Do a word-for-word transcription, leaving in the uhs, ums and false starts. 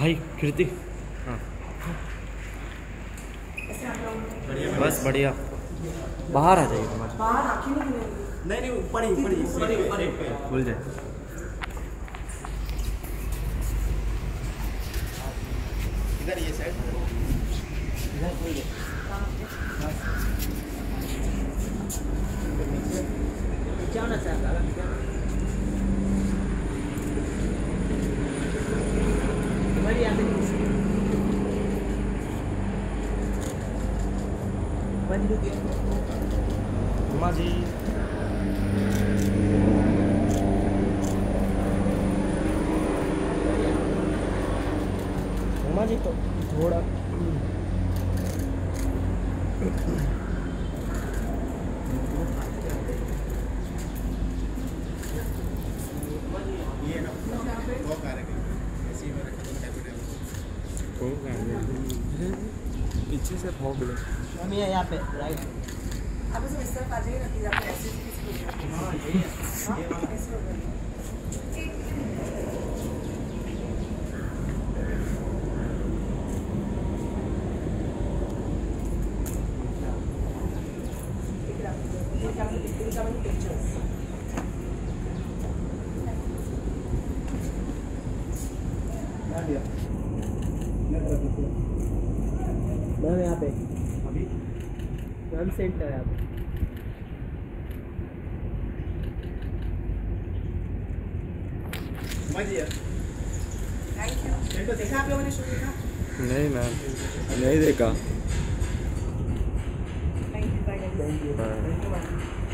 भाई कृति। हाँ बस बढ़िया। बाहर आ जाइए। नहीं नहीं ऊपर ही ऊपर ही ऊपर ही भूल जाए। इधर ये साइड इधर खोल दे। क्या ना सर दादा क्या हमारी यहाँ पे बंद हो गया। हुमा जी हुमा जी तो थोड़ा ये ना वो कार है ऐसे ही मेरा खत्म कर दिया पीछे से भोग ले। हम ये यहाँ पे राइट अब इसमें इस तरफ आ जाइए ना कि आप ऐसे किसी को हाँ यही है ये वाला ऐसे हो गया। मैम यहाँ पे अभी मैम सेंटर है यहाँ पे। Thank you. सेंटर देखा आप लोगों ने शो देखा? नहीं मैम नहीं देखा। Thank you bye. हाँ।